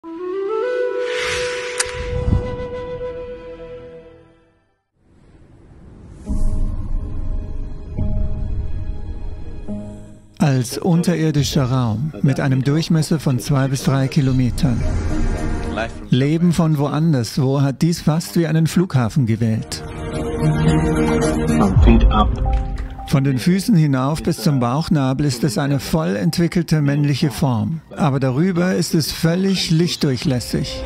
Als unterirdischer Raum mit einem Durchmesser von 2 bis 3 Kilometern. Leben von woanders, wo hat dies fast wie einen Flughafen gewählt. Von den Füßen hinauf bis zum Bauchnabel ist es eine voll entwickelte männliche Form, aber darüber ist es völlig lichtdurchlässig.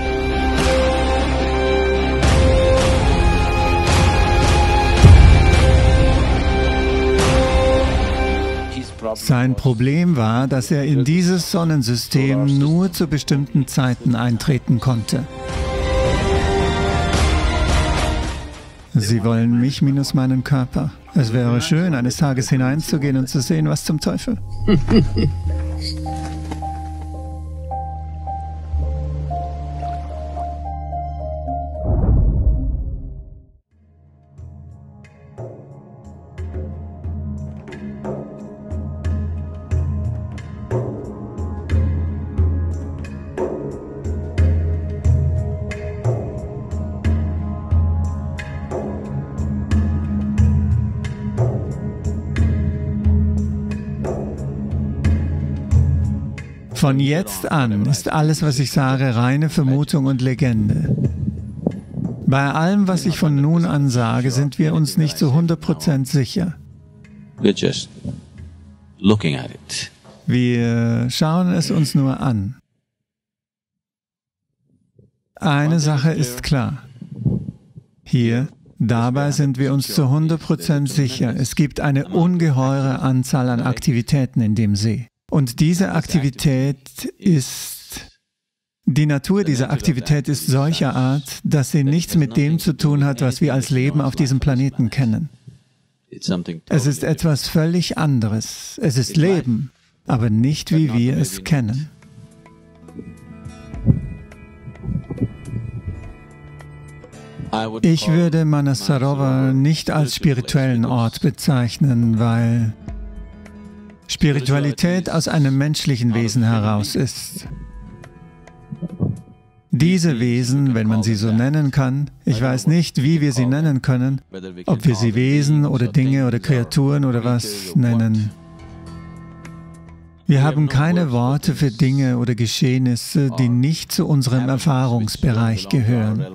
Sein Problem war, dass er in dieses Sonnensystem nur zu bestimmten Zeiten eintreten konnte. Sie wollen mich minus meinen Körper. Es wäre schön, eines Tages hineinzugehen und zu sehen, was zum Teufel. Von jetzt an ist alles, was ich sage, reine Vermutung und Legende. Bei allem, was ich von nun an sage, sind wir uns nicht zu 100% sicher. Wir schauen es uns nur an. Eine Sache ist klar. Hier, dabei sind wir uns zu 100% sicher. Es gibt eine ungeheure Anzahl an Aktivitäten in dem See. Und diese Aktivität ist, die Natur dieser Aktivität ist solcher Art, dass sie nichts mit dem zu tun hat, was wir als Leben auf diesem Planeten kennen. Es ist etwas völlig anderes. Es ist Leben, aber nicht wie wir es kennen. Ich würde Manasarovar nicht als spirituellen Ort bezeichnen, weil Spiritualität aus einem menschlichen Wesen heraus ist. Diese Wesen, wenn man sie so nennen kann, ich weiß nicht, wie wir sie nennen können, ob wir sie Wesen oder Dinge oder Kreaturen oder was nennen. Wir haben keine Worte für Dinge oder Geschehnisse, die nicht zu unserem Erfahrungsbereich gehören.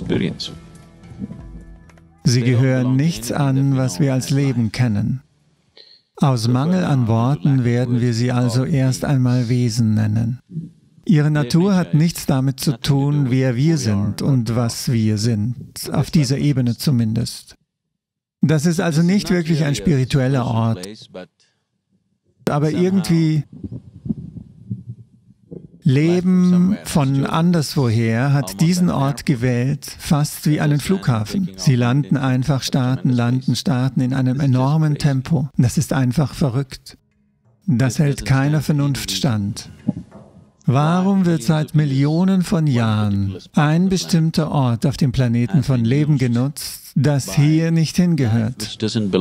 Sie gehören nichts an, was wir als Leben kennen. Aus Mangel an Worten werden wir sie also erst einmal Wesen nennen. Ihre Natur hat nichts damit zu tun, wer wir sind und was wir sind, auf dieser Ebene zumindest. Das ist also nicht wirklich ein spiritueller Ort, aber irgendwie Leben von anderswoher hat diesen Ort gewählt, fast wie einen Flughafen. Sie landen einfach, starten in einem enormen Tempo. Das ist einfach verrückt. Das hält keiner Vernunft stand. Warum wird seit Millionen von Jahren ein bestimmter Ort auf dem Planeten von Leben genutzt, das hier nicht hingehört?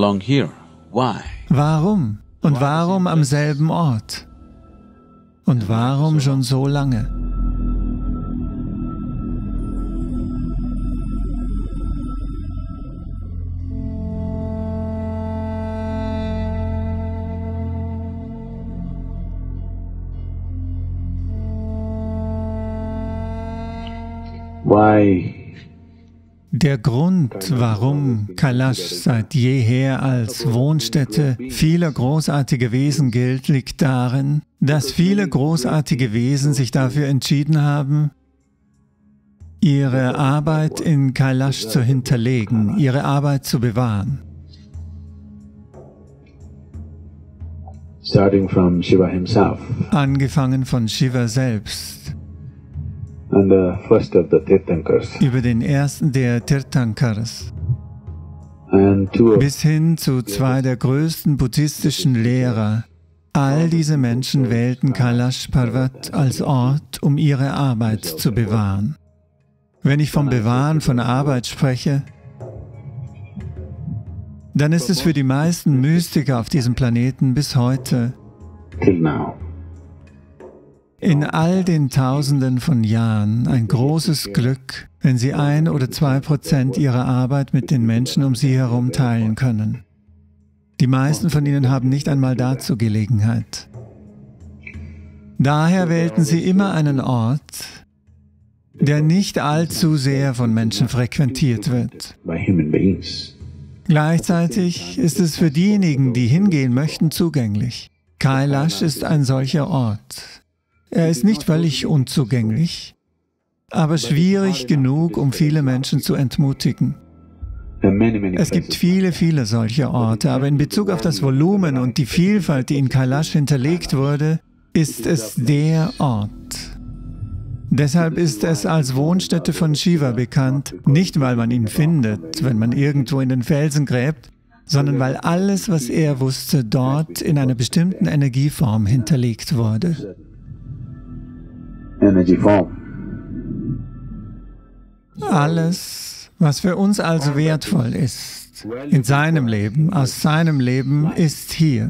Warum? Und warum am selben Ort? Und warum schon so lange? Der Grund, warum Kailash seit jeher als Wohnstätte vieler großartiger Wesen gilt, liegt darin, dass viele großartige Wesen sich dafür entschieden haben, ihre Arbeit in Kailash zu hinterlegen, ihre Arbeit zu bewahren. Starting from Shiva himself. Angefangen von Shiva selbst. And the first of the Tirthankars. Über den ersten der Tirthankars. Bis hin zu 2 der größten buddhistischen Lehrer. All diese Menschen wählten Kailash Parvat als Ort, um ihre Arbeit zu bewahren. Wenn ich vom Bewahren von Arbeit spreche, dann ist es für die meisten Mystiker auf diesem Planeten bis heute in all den Tausenden von Jahren ein großes Glück, wenn Sie 1 oder 2% Ihrer Arbeit mit den Menschen um Sie herum teilen können. Die meisten von ihnen haben nicht einmal dazu Gelegenheit. Daher wählten sie immer einen Ort, der nicht allzu sehr von Menschen frequentiert wird. Gleichzeitig ist es für diejenigen, die hingehen möchten, zugänglich. Kailash ist ein solcher Ort. Er ist nicht völlig unzugänglich, aber schwierig genug, um viele Menschen zu entmutigen. Es gibt viele solcher Orte, aber in Bezug auf das Volumen und die Vielfalt, die in Kailash hinterlegt wurde, ist es der Ort. Deshalb ist es als Wohnstätte von Shiva bekannt, nicht weil man ihn findet, wenn man irgendwo in den Felsen gräbt, sondern weil alles, was er wusste, dort in einer bestimmten Energieform hinterlegt wurde. Alles, was für uns also wertvoll ist, in seinem Leben, aus seinem Leben, ist hier.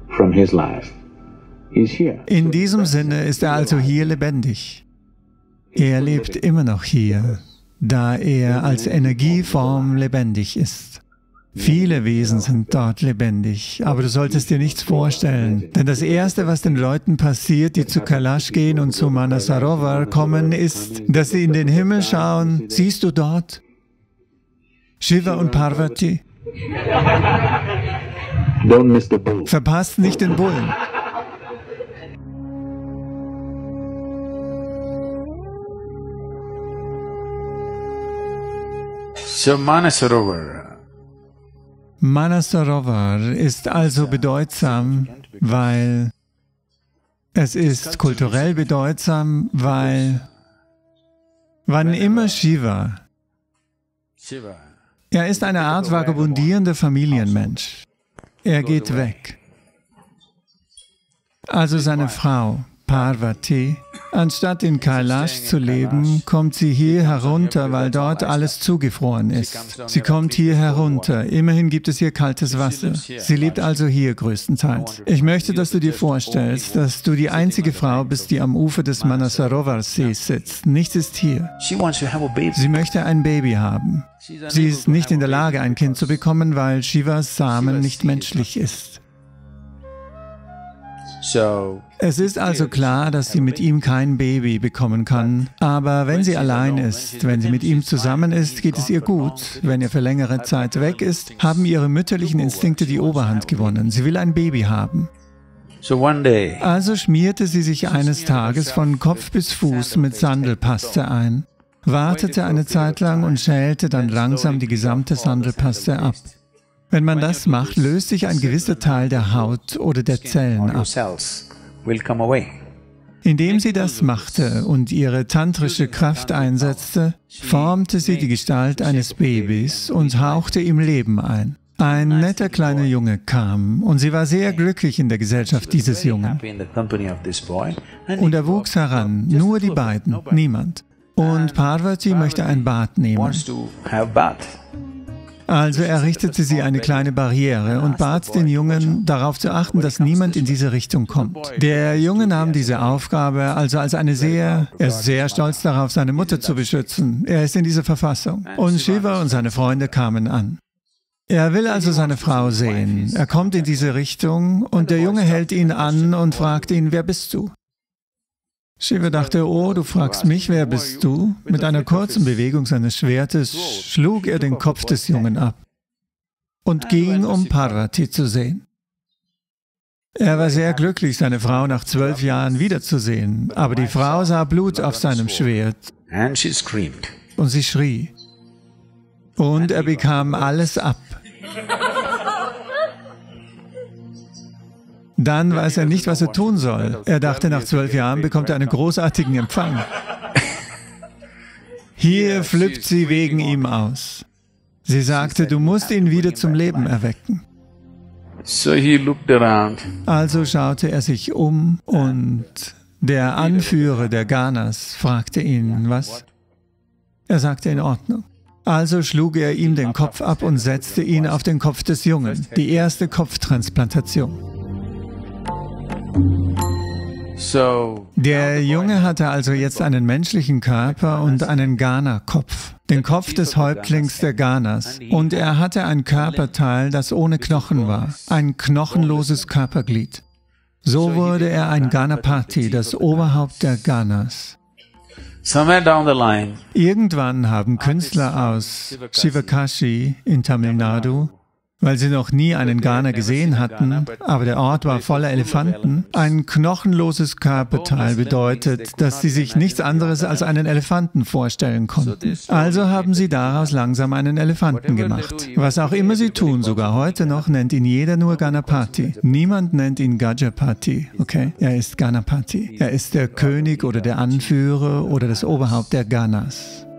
In diesem Sinne ist er also hier lebendig. Er lebt immer noch hier, da er als Energieform lebendig ist. Viele Wesen sind dort lebendig, aber du solltest dir nichts vorstellen, denn das Erste, was den Leuten passiert, die zu Kailash gehen und zu Manasarovar kommen, ist, dass sie in den Himmel schauen. Siehst du dort Shiva und Parvati? Verpasst nicht den Bullen. So Manasarovar ist also bedeutsam, weil es ist kulturell bedeutsam, weil wann immer Shiva, er ist eine Art vagabundierender Familienmensch. Er geht weg. Also seine Frau, Parvati, anstatt in Kailash zu leben, kommt sie hier herunter, weil dort alles zugefroren ist. Sie kommt hier herunter, immerhin gibt es hier kaltes Wasser. Sie lebt also hier größtenteils. Ich möchte, dass du dir vorstellst, dass du die einzige Frau bist, die am Ufer des Manasarovar-Sees sitzt. Nichts ist hier. Sie möchte ein Baby haben. Sie ist nicht in der Lage, ein Kind zu bekommen, weil Shivas Samen nicht menschlich ist. Es ist also klar, dass sie mit ihm kein Baby bekommen kann, aber wenn sie allein ist, wenn sie mit ihm zusammen ist, geht es ihr gut. Wenn er für längere Zeit weg ist, haben ihre mütterlichen Instinkte die Oberhand gewonnen. Sie will ein Baby haben. Also schmierte sie sich eines Tages von Kopf bis Fuß mit Sandelpaste ein, wartete eine Zeit lang und schälte dann langsam die gesamte Sandelpaste ab. Wenn man das macht, löst sich ein gewisser Teil der Haut oder der Zellen ab. Indem sie das machte und ihre tantrische Kraft einsetzte, formte sie die Gestalt eines Babys und hauchte ihm Leben ein. Ein netter kleiner Junge kam und sie war sehr glücklich in der Gesellschaft dieses Jungen. Und er wuchs heran, nur die beiden, niemand. Und Parvati möchte ein Bad nehmen. Also errichtete sie eine kleine Barriere und bat den Jungen, darauf zu achten, dass niemand in diese Richtung kommt. Der Junge nahm diese Aufgabe also als er ist sehr stolz darauf, seine Mutter zu beschützen. Er ist in dieser Verfassung. Und Shiva und seine Freunde kamen an. Er will also seine Frau sehen. Er kommt in diese Richtung und der Junge hält ihn an und fragt ihn, wer bist du? Shiva dachte, oh, du fragst mich, wer bist du? Mit einer kurzen Bewegung seines Schwertes schlug er den Kopf des Jungen ab und ging, um Parvati zu sehen. Er war sehr glücklich, seine Frau nach 12 Jahren wiederzusehen, aber die Frau sah Blut auf seinem Schwert und sie schrie. Und er bekam alles ab. Dann weiß er nicht, was er tun soll. Er dachte, nach 12 Jahren bekommt er einen großartigen Empfang. Hier flippt sie wegen ihm aus. Sie sagte, du musst ihn wieder zum Leben erwecken. Also schaute er sich um und der Anführer der Ganas fragte ihn, was? Er sagte, in Ordnung. Also schlug er ihm den Kopf ab und setzte ihn auf den Kopf des Jungen, die erste Kopftransplantation. Der Junge hatte also jetzt einen menschlichen Körper und einen Gana-Kopf, den Kopf des Häuptlings der Ganas. Und er hatte ein Körperteil, das ohne Knochen war, ein knochenloses Körperglied. So wurde er ein Ganapati, das Oberhaupt der Ganas. Irgendwann haben Künstler aus Sivakashi in Tamil Nadu, weil sie noch nie einen Gana gesehen hatten, aber der Ort war voller Elefanten. Ein knochenloses Körperteil bedeutet, dass sie sich nichts anderes als einen Elefanten vorstellen konnten. Also haben sie daraus langsam einen Elefanten gemacht. Was auch immer sie tun, sogar heute noch, nennt ihn jeder nur Ganapati. Niemand nennt ihn Gajapati, okay? Er ist Ganapati. Er ist der König oder der Anführer oder das Oberhaupt der Ganas.